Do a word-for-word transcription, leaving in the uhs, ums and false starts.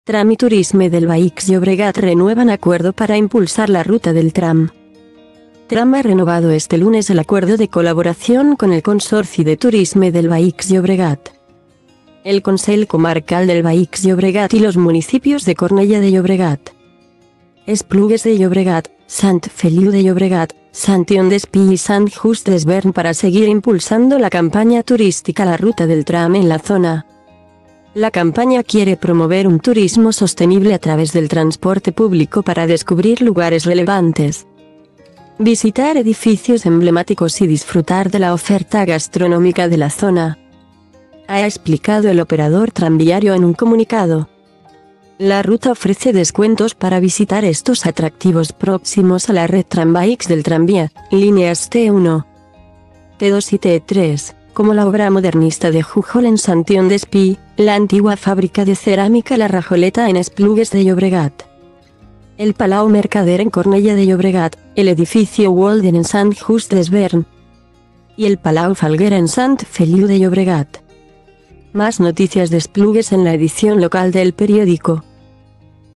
Tram i Turisme del Baix Llobregat renuevan acuerdo para impulsar la ruta del tram. Tram ha renovado este lunes el acuerdo de colaboración con el Consorci de Turisme del Baix Llobregat, el Consell Comarcal del Baix Llobregat y los municipios de Cornellà de Llobregat, Esplugues de Llobregat, Sant Feliu de Llobregat, Sant Ion d'Espí y Sant Just Desvern para seguir impulsando la campaña turística La Ruta del Tram en la zona. La campaña quiere promover un turismo sostenible a través del transporte público para descubrir lugares relevantes, visitar edificios emblemáticos y disfrutar de la oferta gastronómica de la zona, ha explicado el operador tranviario en un comunicado. La ruta ofrece descuentos para visitar estos atractivos próximos a la red Trambaix del tranvía, líneas T uno, T dos y T tres, como la obra modernista de Jujol en Sant Ion d'Espí, la antigua fábrica de cerámica La Rajoleta en Esplugues de Llobregat, el Palau Mercader en Cornellà de Llobregat, el edificio Walden en Sant Just Desvern y el Palau Falguera en Sant Feliu de Llobregat. Más noticias de Esplugues en la edición local del periódico.